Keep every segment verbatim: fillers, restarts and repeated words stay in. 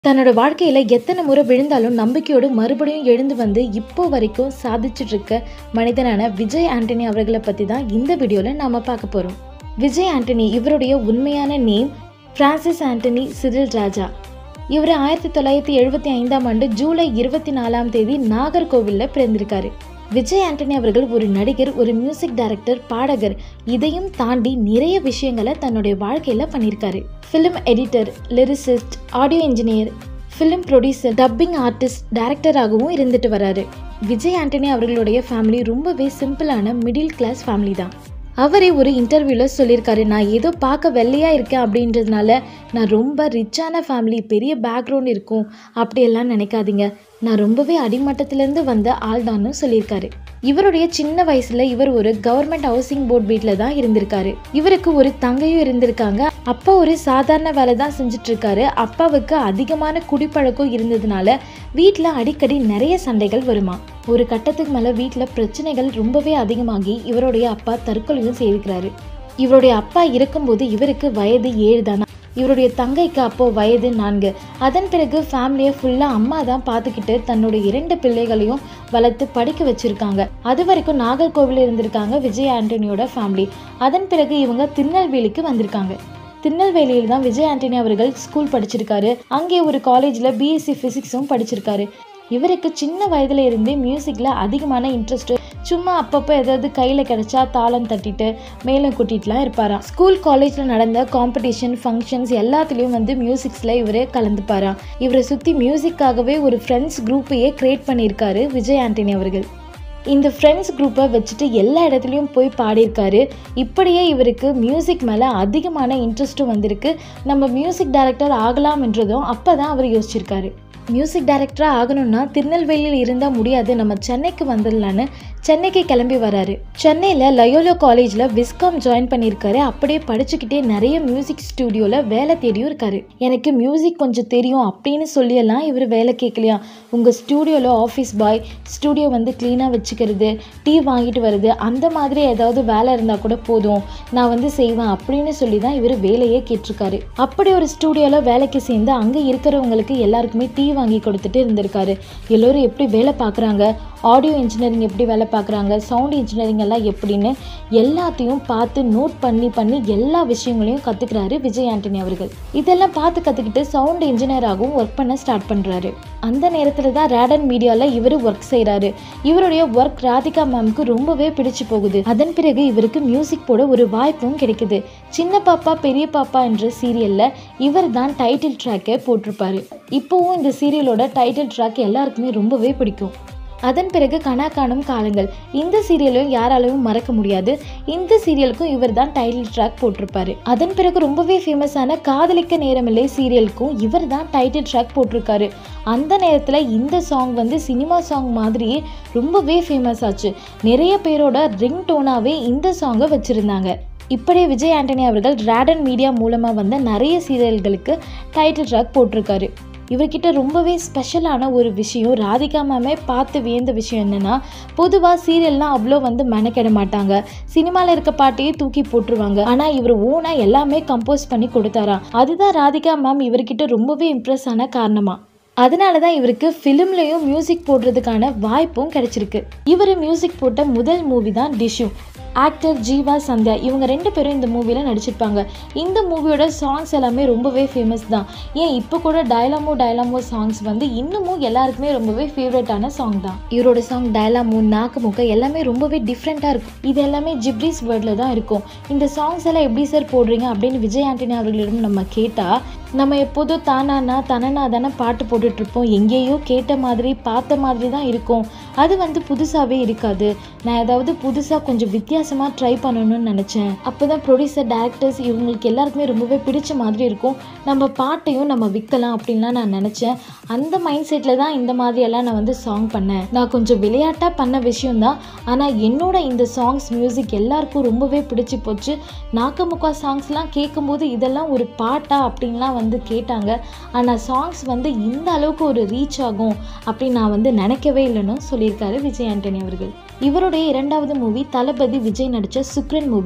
தன்னோட வாழ்க்கையில எத்தனை முறை விழுந்தாலும் நம்பிக்கையோடு மறுபடியும் எழுந்து வந்து இப்போ வரைக்கும் சாதிச்சுட்டு இருக்க மனிதனான விஜய் ஆண்டனி அவர்களை பத்தி தான் இந்த வீடியோல நாம பார்க்க போறோம். விஜய் ஆண்டனி இவருடைய உண்மையான name Francis Antony Cyril Raja. இவர் ஆயிரத்தி தொள்ளாயிரத்தி எழுபத்தி ஐந்தாம் ஆண்டு ஜூலை இருபத்தி நாலாம் தேதி நாகர்கோவில்ல பிறந்திருக்காரு. விஜய் ஆண்டனி அவர்கள் ஒரு நடிகர், ஒரு மியூசிக் டைரக்டர், பாடகர், இதையும் தாண்டி நிறைய விஷயங்களை தன்னுடைய வாழ்க்கையில பண்ணியிருக்காரு. Film editor, lyricist, audio engineer, film producer, dubbing artist, டைரக்டராகவும் இருந்துட்டு வராரு. விஜய் ஆண்டனி அவர்களுடைய ஃபேமிலி ரொம்பவே சிம்பிளான மிடில் கிளாஸ் ஃபேமிலி தான். அவரே ஒரு இன்டர்வியூவில் சொல்லியிருக்காரு, நான் ஏதோ பார்க்க வெள்ளையாக இருக்கேன் அப்படின்றதுனால நான் ரொம்ப ரிச்சான ஃபேமிலி, பெரிய பேக்ரவுண்ட் இருக்கும் அப்படியெல்லாம் நினைக்காதீங்க, நான் ரொம்பவே அடிமட்டத்திலேருந்து வந்த ஆள் தான்னு சொல்லியிருக்காரு. இவருடைய சின்ன வயசுல இவர் ஒரு கவர்மெண்ட் ஹவுசிங் போர்ட் வீட்டில் தான் இருந்திருக்காரு. இவருக்கு ஒரு தங்கையும் இருந்திருக்காங்க. அப்பா ஒரு சாதாரண வேலை தான் செஞ்சுட்டு இருக்காரு. அப்பாவுக்கு அதிகமான குடிப்பழக்கம் இருந்ததுனால வீட்டில் அடிக்கடி நிறைய சண்டைகள் வருமா. ஒரு கட்டத்துக்கு மேலே வீட்டில் பிரச்சனைகள் ரொம்பவே அதிகமாகி இவருடைய அப்பா தற்கொலையும் செய்திருக்கிறாரு. இவருடைய அப்பா இருக்கும்போது இவருக்கு வயது ஏழு தானா. இவருடைய தங்கைக்கு அப்போ வயது நான்கு. அதன் பிறகு ஃபேமிலியை ஃபுல்லாக அம்மா தான் பார்த்துக்கிட்டு தன்னுடைய இரண்டு பிள்ளைகளையும் வளர்த்து படிக்க வச்சுருக்காங்க. அது வரைக்கும் நாகர்கோவில் இருந்திருக்காங்க விஜய் ஆண்டனியோட ஃபேமிலி. அதன் பிறகு இவங்க திருநெல்வேலிக்கு வந்திருக்காங்க. திருநெல்வேலியில் தான் விஜய் ஆண்டனி அவர்கள் ஸ்கூல் படிச்சிருக்காரு. அங்கே ஒரு காலேஜில் பிஎஸ்சி ஃபிசிக்ஸும் படிச்சிருக்காரு. இவருக்கு சின்ன வயதுல இருந்தே மியூசிக்ல அதிகமான இன்ட்ரெஸ்ட். சும்மா அப்பப்போ ஏதாவது கையில் கிடைச்சா தாளம் தட்டிட்டு மேலும் கூட்டிகிட்டுலாம் இருப்பாராம். ஸ்கூல் காலேஜில் நடந்த காம்படிஷன், ஃபங்க்ஷன்ஸ் எல்லாத்துலேயும் வந்து மியூசிக்ஸில் இவரே கலந்துப்பாராம். இவரை சுற்றி மியூசிக்காகவே ஒரு ஃப்ரெண்ட்ஸ் குரூப்பையே க்ரியேட் பண்ணியிருக்காரு விஜய் ஆண்டனி அவர்கள். இந்த ஃப்ரெண்ட்ஸ் குரூப்பை வச்சுட்டு எல்லா இடத்துலையும் போய் பாடியிருக்காரு. இப்படியே இவருக்கு மியூசிக் மேலே அதிகமான இன்ட்ரெஸ்ட்டும் வந்திருக்கு. நம்ம மியூசிக் டைரக்டர் ஆகலாம் என்றதும் அப்போ தான் அவர் யோசிச்சிருக்காரு. மியூசிக் டைரக்டராக ஆகணும்னா திருநெல்வேலியில் இருந்தால் முடியாது, நம்ம சென்னைக்கு வந்துடலான்னு சென்னைக்கு கிளம்பி வராரு. சென்னையில் லயோலா காலேஜில் விஸ்காம் ஜாயின் பண்ணியிருக்காரு. அப்படியே படிச்சுக்கிட்டே நிறைய மியூசிக் ஸ்டூடியோவில் வேலை தேடியும் இருக்காரு. எனக்கு மியூசிக் கொஞ்சம் தெரியும் அப்படின்னு சொல்லியெல்லாம் இவர் வேலை கேட்கலையா. உங்கள் ஸ்டூடியோவில் ஆஃபீஸ் பாய், ஸ்டூடியோ வந்து க்ளீனாக வச்சுக்கிறது, டீ வாங்கிட்டு வருது, அந்த மாதிரி ஏதாவது வேலை இருந்தால் கூட போதும், நான் வந்து செய்வேன் அப்படின்னு சொல்லி தான் இவர் வேலையே கேட்டிருக்காரு. அப்படி ஒரு ஸ்டூடியோவில் வேலைக்கு சேர்ந்து அங்கே இருக்கிறவங்களுக்கு எல்லாருக்குமே டீ வாங்கி கொடுத்துட்டு இருந்திருக்காரு. எல்லோரும் எப்படி வேலை பார்க்குறாங்க, ஆடியோ இன்ஜினியரிங் எப்படி வேலை பார்க்குறாங்க, சவுண்ட் இன்ஜினியரிங் எல்லாம் எப்படின்னு எல்லாத்தையும் பார்த்து நோட் பண்ணி பண்ணி எல்லா விஷயங்களையும் கற்றுக்கிறாரு விஜய் ஆண்டனி அவர்கள். இதெல்லாம் பார்த்து கற்றுக்கிட்டு சவுண்ட் இன்ஜினியராகவும் ஒர்க் பண்ண ஸ்டார்ட் பண்ணுறாரு. அந்த நேரத்தில் தான் ரேடன் மீடியாவில் இவர் ஒர்க் செய்கிறாரு. இவருடைய ஒர்க் ராதிகா மேம்க்கு ரொம்பவே பிடிச்சு போகுது. அதன் பிறகு இவருக்கு மியூசிக் போட ஒரு வாய்ப்பும் கிடைக்குது. சின்ன பாப்பா பெரிய பாப்பா என்ற சீரியலில் இவர் தான் டைட்டில் ட்ராக்கை போட்டிருப்பாரு. இப்போவும் இந்த சீரியலோட டைட்டில் ட்ராக் எல்லாருக்குமே ரொம்பவே பிடிக்கும். அதன் பிறகு கனா காணும் காலங்கள், இந்த சீரியலும் யாராலையும் மறக்க முடியாது. இந்த சீரியலுக்கும் இவர் தான் டைட்டில் ட்ராக் போட்டிருப்பாரு. அதன் பிறகு ரொம்பவே ஃபேமஸான காதலிக்க நேரமில்லை சீரியலுக்கும் இவர் தான் டைட்டில் ட்ராக் போட்டிருக்காரு. அந்த நேரத்தில் இந்த சாங் வந்து சினிமா சாங் மாதிரியே ரொம்பவே ஃபேமஸ் ஆச்சு. நிறைய பேரோட ரிங் டோனாகவே இந்த சாங்கை வச்சுருந்தாங்க. இப்படியே விஜய் ஆண்டனி அவர்கள் ரேடன் மீடியா மூலமாக வந்த நிறைய சீரியல்களுக்கு டைட்டில் ட்ராக் போட்டிருக்காரு. இவர்கிட்ட ரொம்பவே ஸ்பெஷலான ஒரு விஷயம், ராதிகா மேமே பார்த்து வியந்த விஷயம் என்னென்னா, பொதுவாக சீரியல்லாம் அவ்வளோ வந்து மெனக்கிட மாட்டாங்க, சினிமாவில் இருக்க பாட்டையே தூக்கி போட்டுருவாங்க. ஆனால் இவர் ஓனாக எல்லாமே கம்போஸ் பண்ணி கொடுத்தாராம். அதுதான் ராதிகா மேம் இவர்கிட்ட ரொம்பவே இம்ப்ரெஸ் ஆன காரணமா. அதனால தான் இவருக்கு ஃபிலிம்லேயும் மியூசிக் போடுறதுக்கான வாய்ப்பும் கிடைச்சிருக்கு. இவர் மியூசிக் போட்ட முதல் மூவி தான் டிஷ்யூ. ஆக்டர் ஜீவா, சந்தியா இவங்க ரெண்டு பேரும் இந்த மூவியில் நடிச்சிருப்பாங்க. இந்த மூவியோட சாங்ஸ் எல்லாமே ரொம்பவே ஃபேமஸ் தான். ஏன் இப்போ கூட டயலாமோ டயலாமோ சாங்ஸ் வந்து இன்னமும் எல்லாருக்குமே ரொம்பவே ஃபேவரட்டான சாங் தான். இவரோட சாங் டயலாமோ, நாக்கு முக்க எல்லாமே ரொம்பவே டிஃப்ரெண்ட்டாக இருக்கும். இது எல்லாமே ஜிப்ரீஸ் வேர்டில் தான் இருக்கும். இந்த சாங்ஸ் எல்லாம் எப்படி சார் போடுறீங்க அப்படின்னு விஜய் ஆண்டனி அவர்களிடம் நம்ம கேட்டால், நம்ம எப்போதும் தானானா தனனா தானே பாட்டு போட்டுட்ருப்போம், எங்கேயோ கேட்ட மாதிரி பார்த்த மாதிரி தான் இருக்கும், அது வந்து புதுசாகவே இருக்காது, நான் ஏதாவது புதுசாக கொஞ்சம் வித்தியாசமாக ட்ரை பண்ணணும்னு நினச்சேன், அப்போ தான் ப்ரொடியூசர், டேரக்டர்ஸ் இவங்களுக்கு எல்லாருக்குமே ரொம்பவே பிடிச்ச மாதிரி இருக்கும், நம்ம பாட்டையும் நம்ம விற்கலாம் அப்படின்லாம் நான் நினச்சேன். அந்த மைண்ட் செட்டில் தான் இந்த மாதிரியெல்லாம் நான் வந்து சாங் பண்ணேன். நான் கொஞ்சம் விளையாட்டாக பண்ண விஷயம்தான், ஆனால் என்னோட இந்த சாங்ஸ் மியூசிக் எல்லாருக்கும் ரொம்பவே பிடிச்சி போச்சு. நாக்கமுக்கா சாங்ஸ்லாம் கேட்கும்போது இதெல்லாம் ஒரு பாட்டா அப்படின்லாம் வந்து கேட்டாங்க. ஆனால் சாங்ஸ் வந்து இந்த அளவுக்கு ஒரு ரீச் ஆகும் அப்படின்னு நான் வந்து நினைக்கவே இல்லைன்னு சொல்லியிருக்காரு விஜய் ஆண்டனி அவர்கள். இவருடைய இரண்டாவது மூவி தளபதி விஜய் நடித்த சுக்ரன் மூவி.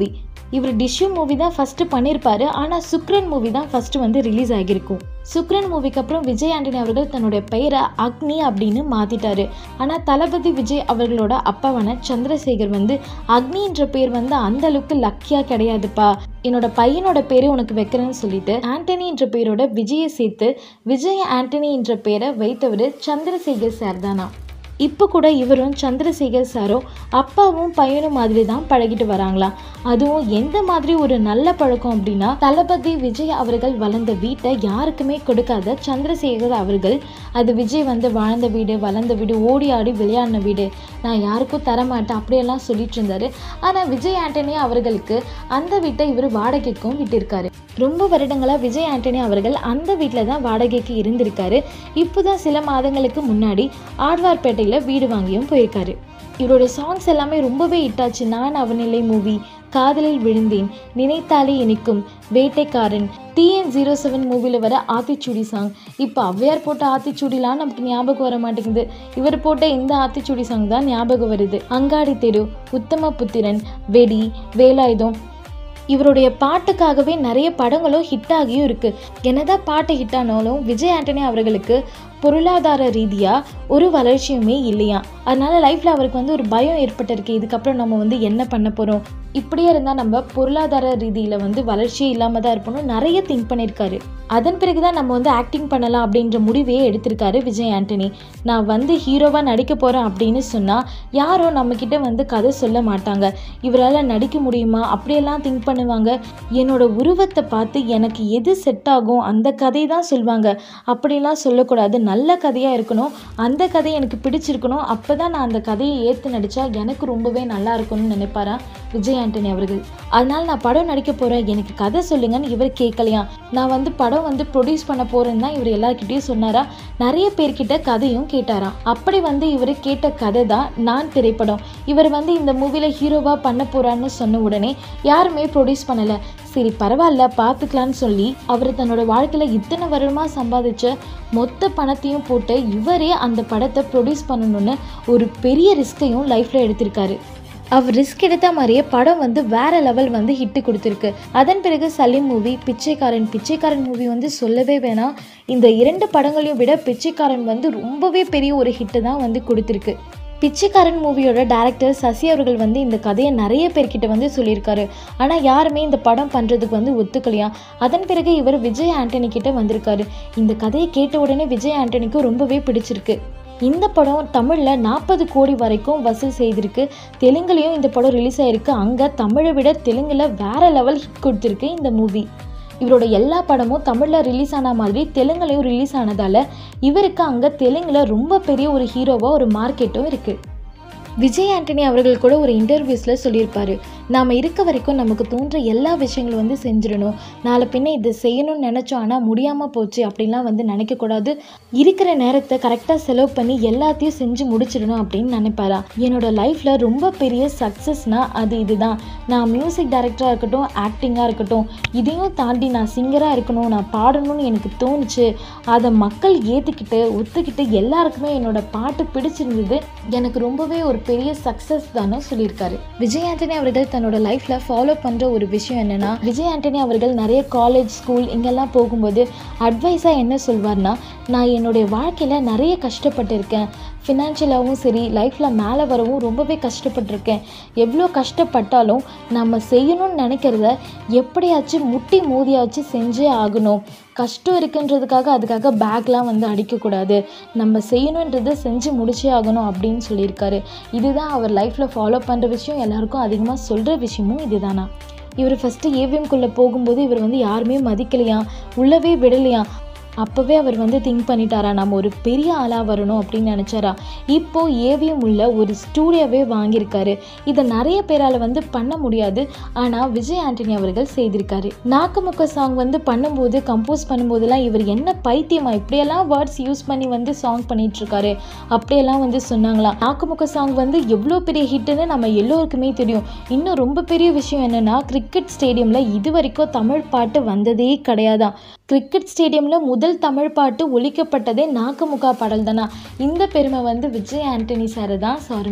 இவர் டிஷ்யூ மூவி தான் ஃபஸ்ட்டு பண்ணியிருப்பாரு. ஆனால் சுக்ரன் மூவி தான் ஃபஸ்ட்டு வந்து ரிலீஸ் ஆகியிருக்கும். சுக்ரன் மூவிக்கு அப்புறம் விஜய் ஆண்டனி அவர்கள் தன்னுடைய பெயரை அக்னி அப்படின்னு மாற்றிட்டாரு. ஆனால் தளபதி விஜய் அவர்களோட அப்பாவான சந்திரசேகர் வந்து அக்னின்ற பேர் வந்து அந்த அளவுக்கு லக்கியாக கிடையாதுப்பா, என்னோட பையனோட பேரை உனக்கு வைக்கிறேன்னு சொல்லிட்டு ஆண்டனி என்ற பேரோட விஜயை சேர்த்து விஜய் ஆண்டனி என்ற பேரை வைத்தவர் சந்திரசேகர் சார் தானா. இப்போ கூட இவரும் சந்திரசேகர் சாரும் அப்பாவும் பையனும் மாதிரி தான் பழகிட்டு வராங்களாம். அதுவும் எந்த மாதிரி ஒரு நல்ல பழக்கம் அப்படின்னா, தளபதி விஜய் அவர்கள் வளர்ந்த வீட்டை யாருக்குமே கொடுக்காத சந்திரசேகர் அவர்கள், அது விஜய் வந்து வாழ்ந்த வீடு, வளர்ந்த வீடு, ஓடி ஆடி விளையாடின வீடு, நான் யாருக்கும் தரமாட்டேன் அப்படியெல்லாம் சொல்லிட்டு இருந்தாரு. ஆனால் விஜய் ஆண்டனி அவர்களுக்கு அந்த வீட்டை இவர் வாடகைக்கும் விட்டிருக்காரு. ரொம்ப வருடங்களாக விஜய் ஆண்டனி அவர்கள் அந்த வீட்டில் தான் வாடகைக்கு இருந்திருக்காரு. இப்போ தான் சில மாதங்களுக்கு முன்னாடி ஆழ்வார்பேட்டையில் வீடு வாங்கியும் போயிருக்காரு. இவருடைய சாங்ஸ் எல்லாமே ரொம்பவே ஹிட்டாச்சு. நான் அவனிலை மூவி, காதலில் விழுந்தேன், நினைத்தாலே இனிக்கும், வேட்டைக்காரன், டிஎன் ஜீரோ செவன் மூவியில் வர ஆத்திச்சூடி சாங். இப்போ ஔவையார் போட்ட ஆத்திச்சூடிலாம் நமக்கு ஞாபகம் வர மாட்டேங்குது. இவர் போட்ட இந்த ஆத்திச்சூடி சாங் தான் ஞாபகம் வருது. அங்காடி தெரு, உத்தம புத்திரன், வெடி, வேலாயுதம், இவருடைய பாட்டுக்காகவே நிறைய படங்களும் ஹிட் ஆகியும் இருக்குது. என்னதான் பாட்டு ஹிட் ஆனாலும் விஜய் ஆண்டனி அவர்களுக்கு பொருளாதார ரீதியாக ஒரு வளர்ச்சியுமே இல்லையா. அதனால் லைஃப்பில் அவருக்கு வந்து ஒரு பயம் ஏற்பட்டிருக்கு. இதுக்கப்புறம் நம்ம வந்து என்ன பண்ண போகிறோம், இப்படியே இருந்தால் நம்ம பொருளாதார ரீதியில் வந்து வளர்ச்சியே இல்லாமல் தான் இருப்போம்னு நிறைய திங்க் பண்ணியிருக்காரு. அதன் பிறகு தான் நம்ம வந்து ஆக்டிங் பண்ணலாம் அப்படின்ற முடிவையே எடுத்திருக்காரு விஜய் ஆண்டனி. நான் வந்து ஹீரோவாக நடிக்க போகிறேன் அப்படின்னு சொன்னால் யாரும் நம்மக்கிட்ட வந்து கதை சொல்ல மாட்டாங்க. இவரால் நடிக்க முடியுமா அப்படியெல்லாம் திங்க் பண்ணுவாங்க. என்னோட உருவத்தை பார்த்து எனக்கு எது செட் ஆகும் அந்த கதையை தான் சொல்லுவாங்க. அப்படிலாம் சொல்லக்கூடாது, நல்ல கதையாக இருக்கணும், அந்த கதை எனக்கு பிடிச்சிருக்கணும், அப்போ தான் நான் அந்த கதையை ஏற்று நடித்தா எனக்கு ரொம்பவே நல்லா இருக்கும்னு நினைப்பாரா விஜய் ஆண்டனி அவர்கள். அதனால் நான் படம் நடிக்க போகிறேன், எனக்கு கதை சொல்லுங்கன்னு இவர் கேட்கலையா. நான் வந்து படம் வந்து ப்ரொடியூஸ் பண்ண போகிறேன்னு தான் இவர் எல்லாருக்கிட்டையும் சொன்னாரா. நிறைய பேர்கிட்ட கதையும் கேட்டாராம். அப்படி வந்து இவர் கேட்ட கதை தான் நான் திரைப்படம். இவர் வந்து இந்த மூவியில் ஹீரோவாக பண்ண போகிறான்னு சொன்ன உடனே யாருமே ப்ரொடியூஸ் பண்ணலை. சரி பரவாயில்ல பார்த்துக்கலான்னு சொல்லி அவர் தன்னோட வாழ்க்கையில் இத்தனை வருடமாக சம்பாதிச்ச மொத்த பணத்தையும் போட்டு இவரே அந்த படத்தை ப்ரொடியூஸ் பண்ணணும்னு ஒரு பெரிய ரிஸ்கையும் லைஃப்பில் எடுத்திருக்காரு. அவர் ரிஸ்க் எடுத்த மாதிரியே படம் வந்து வேற லெவல் வந்து ஹிட்டு கொடுத்துருக்கு. அதன் பிறகு சலீம் மூவி, பிச்சைக்காரன் பிச்சைக்காரன் மூவி வந்து சொல்லவே வேணாம். இந்த இரண்டு படங்களையும் விட பிச்சைக்காரன் வந்து ரொம்பவே பெரிய ஒரு ஹிட்டு தான் வந்து கொடுத்துருக்கு. பிச்சைக்காரன் மூவியோட டைரக்டர் சசி அவர்கள் வந்து இந்த கதையை நிறைய பேர்கிட்ட வந்து சொல்லியிருக்காரு. ஆனால் யாருமே இந்த படம் பண்ணுறதுக்கு வந்து ஒத்துக்கலையா. அதன் பிறகு இவர் விஜய் ஆண்டனி கிட்ட வந்திருக்காரு. இந்த கதையை கேட்ட உடனே விஜய் ஆண்டனிக்கும் ரொம்பவே பிடிச்சிருக்கு. இந்த படம் தமிழில் நாற்பது கோடி வரைக்கும் வசூல் செய்திருக்கு. தெலுங்குலேயும் இந்த படம் ரிலீஸ் ஆகிருக்கு. அங்கே தமிழை விட தெலுங்கில் வேறு லெவல் ஹிட் கொடுத்துருக்கு இந்த மூவி. இவரோட எல்லா படமும் தமிழில் ரிலீஸ் ஆன மாதிரி தெலுங்குலையும் ரிலீஸ் ஆனதால் இவருக்கு அங்கே தெலுங்கில் ரொம்ப பெரிய ஒரு ஹீரோவாக ஒரு மார்க்கெட்டும் இருக்குது. விஜய் ஆண்டனி அவர்கள் கூட ஒரு இன்டர்வியூஸில் சொல்லியிருப்பார், நாம் இருக்க வரைக்கும் நமக்கு தோன்ற எல்லா விஷயங்களும் வந்து செஞ்சிடணும். நாளை பின்ன இதை செய்யணும்னு நினச்சோம் ஆனால் முடியாமல் போச்சு அப்படின்லாம் வந்து நினைக்கக்கூடாது. இருக்கிற நேரத்தை கரெக்டாக செலவு பண்ணி எல்லாத்தையும் செஞ்சு முடிச்சிடணும் அப்படின்னு நினைப்பாரா. என்னோட லைஃப்பில் ரொம்ப பெரிய சக்ஸஸ்னால் அது இதுதான். நான் மியூசிக் டைரக்டராக இருக்கட்டும், ஆக்டிங்காக இருக்கட்டும், இதையும் தாண்டி நான் சிங்கராக இருக்கணும், நான் பாடணும்னு எனக்கு தோணுச்சு. அதை மக்கள் ஏற்றுக்கிட்டு ஒத்துக்கிட்டு எல்லாருக்குமே என்னோட பாட்டு பிடிச்சிருந்தது. எனக்கு ரொம்பவே ஒரு பெரிய சக்ஸஸ் தானே சொல்லியிருக்காரு. விஜய் ஆண்டனி அவர்கள் தன்னோட லைஃப்பில் ஃபாலோ பண்ணுற ஒரு விஷயம் என்னென்னா, விஜய் ஆண்டனி அவர்கள் நிறைய காலேஜ், ஸ்கூல் இங்கெல்லாம் போகும்போது அட்வைஸாக என்ன சொல்வார்னா, நான் என்னுடைய வாழ்க்கையில் நிறைய கஷ்டப்பட்டிருக்கேன். ஃபினான்ஷியலாகவும் சரி, லைஃப்பில் மேலே வரவும் ரொம்பவே கஷ்டப்பட்டிருக்கேன். எவ்வளோ கஷ்டப்பட்டாலும் நம்ம செய்யணும்னு நினைக்கிறத எப்படியாச்சும் முட்டி மோதியாச்சும் செஞ்சே ஆகணும். கஷ்டம் இருக்குன்றதுக்காக அதுக்காக பேக்லாம் வந்து அடிக்கக்கூடாது. நம்ம செய்யணுன்றதை செஞ்சு முடிச்சே ஆகணும் அப்படின்னு சொல்லியிருக்காரு. இதுதான் அவர் லைஃப்பில் ஃபாலோ பண்ணுற விஷயம். எல்லாருக்கும் அதிகமாக சொல்கிற விஷயமும் இதுதானா. இவர் ஃபஸ்ட்டு ஏவிஎம்குள்ளே போகும்போது இவர் வந்து யாருமே மதிக்கலையா, உள்ளவே விடலையா. அப்போவே அவர் வந்து திங்க் பண்ணிட்டாரா, நம்ம ஒரு பெரிய ஆளாக வரணும் அப்படின்னு நினச்சாரா. இப்போது ஏவிஎம் உள்ள ஒரு ஸ்டூடியோவே வாங்கியிருக்காரு. இதை நிறைய பேரால் வந்து பண்ண முடியாது, ஆனால் விஜய் ஆண்டனி அவர்கள் செய்திருக்காரு. நாக்குமுக்க சாங் வந்து பண்ணும்போது, கம்போஸ் பண்ணும்போதெல்லாம் இவர் என்ன பைத்தியமா இப்படியெல்லாம் வேர்ட்ஸ் யூஸ் பண்ணி வந்து சாங் பண்ணிகிட்ருக்காரு அப்படியெல்லாம் வந்து சொன்னாங்களாம். நாக்குமுக்க சாங் வந்து எவ்வளோ பெரிய ஹிட்டுன்னு நம்ம எல்லோருக்குமே தெரியும். இன்னும் ரொம்ப பெரிய விஷயம் என்னென்னா, கிரிக்கெட் ஸ்டேடியமில் இது வரைக்கும் தமிழ் பாட்டு வந்ததே கிடையாதான். கிரிக்கெட் ஸ்டேடியமில் முதல் தமிழ் பாட்டு ஒலிக்கப்பட்டதே நாக்குமுக்கா பாடல் தானா. இந்த பெருமை வந்து விஜய் ஆண்டனி சார் தான் சாருமே.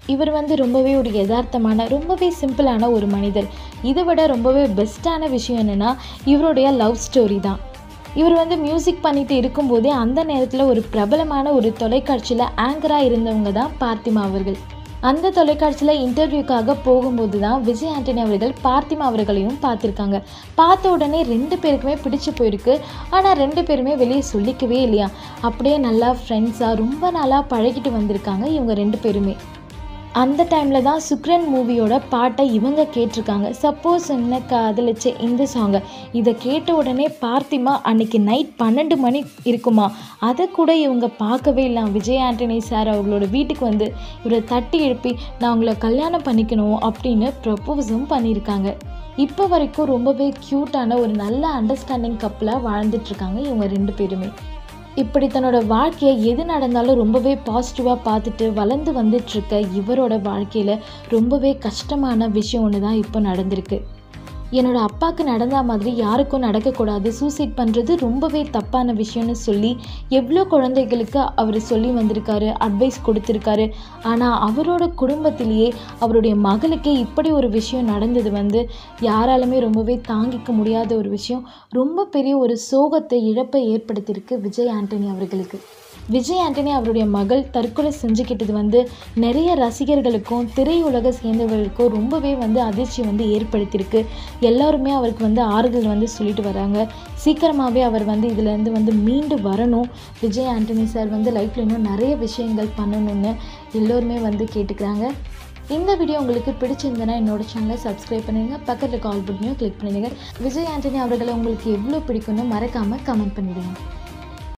இவர் வந்து ரொம்பவே ஒரு யதார்த்தமான ரொம்பவே சிம்பிளான ஒரு மனிதர். இதை விட ரொம்பவே பெஸ்ட்டான விஷயம் என்னென்னா இவருடைய லவ் ஸ்டோரி தான். இவர் வந்து மியூசிக் பண்ணிட்டு இருக்கும்போதே அந்த நேரத்தில் ஒரு பிரபலமான ஒரு தொலைக்காட்சியில் ஆங்கராக இருந்தவங்க தான் பார்த்திமா அவர்கள். அந்த தொலைக்காட்சியில் இன்டர்வியூக்காக போகும்போது தான் விஜய் ஆண்டனி அவர்கள் பார்த்திமா அவர்களையும் பார்த்துருக்காங்க. பார்த்த உடனே ரெண்டு பேருக்குமே பிடிச்சி போயிருக்கு. ஆனால் ரெண்டு பேருமே வெளியே சொல்லிக்கவே இல்லையா. அப்படியே நல்லா ஃப்ரெண்ட்ஸாக ரொம்ப நாளாக பழகிட்டு வந்திருக்காங்க இவங்க ரெண்டு பேருமே. அந்த டைமில் தான் சுக்ரன் மூவியோட பாட்டை இவங்க கேட்டிருக்காங்க. சப்போஸ் என்ன காதலிச்ச இந்த சாங்கை இதை கேட்ட உடனே பார்த்திமா அன்னைக்கு நைட் பன்னெண்டு மணி இருக்குமா, அதை கூட இவங்க பார்க்கவே இல்லை. விஜய் ஆண்டனி சார் அவங்களோட வீட்டுக்கு வந்து இவரை தட்டி எழுப்பி நான் உங்களை கல்யாணம் பண்ணிக்கணும் அப்படின்னு ப்ரப்போஸும் பண்ணியிருக்காங்க. இப்போ வரைக்கும் ரொம்பவே க்யூட்டான ஒரு நல்ல அண்டர்ஸ்டாண்டிங் கப்பலாக வாழ்ந்துட்டுருக்காங்க இவங்க ரெண்டு பேருமே. இப்படி தன்னோட வாழ்க்கையை எது நடந்தாலும் ரொம்பவே பாசிட்டிவாக பார்த்துட்டு வளர்ந்து வந்துட்டுருக்க இவரோட வாழ்க்கையில் ரொம்பவே கஷ்டமான விஷயம் ஒன்று தான் இப்போ நடந்திருக்கு. என்னோடய அப்பாவுக்கு நடந்த மாதிரி யாருக்கும் நடக்கக்கூடாது, சூசைட் பண்ணுறது ரொம்பவே தப்பான விஷயம்னு சொல்லி எவ்வளோ குழந்தைகளுக்கு அவர் சொல்லி வந்திருக்காரு, அட்வைஸ் கொடுத்துருக்காரு. ஆனால் அவரோட குடும்பத்திலேயே அவருடைய மகளுக்கே இப்படி ஒரு விஷயம் நடந்தது வந்து யாராலுமே ரொம்பவே தாங்கிக்க முடியாத ஒரு விஷயம். ரொம்ப பெரிய ஒரு சோகத்தை இழப்பை ஏற்படுத்தியிருக்கு விஜய் ஆண்டனி அவர்களுக்கு. விஜய் ஆண்டனி அவருடைய மகள் தற்கொலை செஞ்சுக்கிட்டது வந்து நிறைய ரசிகர்களுக்கும் திரையுலக சேர்ந்தவர்களுக்கும் ரொம்பவே வந்து அதிர்ச்சி வந்து ஏற்படுத்தியிருக்கு. எல்லாருமே அவருக்கு வந்து ஆறுதல் வந்து சொல்லிட்டு வராங்க. சீக்கிரமாகவே அவர் வந்து இதிலேருந்து வந்து மீண்டு வரணும். விஜய் ஆண்டனி சார் வந்து லைஃப்பில் இன்னும் நிறைய விஷயங்கள் பண்ணணும்னு எல்லோருமே வந்து கேட்டுக்கிறாங்க. இந்த வீடியோ உங்களுக்கு பிடிச்சிருந்தனா என்னோட சேனலை சப்ஸ்கிரைப் பண்ணுங்க, பக்கத்தில் கால் பட்டனையும் கிளிக் பண்ணிடுங்க. விஜய் ஆண்டனி அவர்களை உங்களுக்கு எவ்வளோ பிடிக்கும்னு மறக்காமல் கமெண்ட் பண்ணிடுங்க.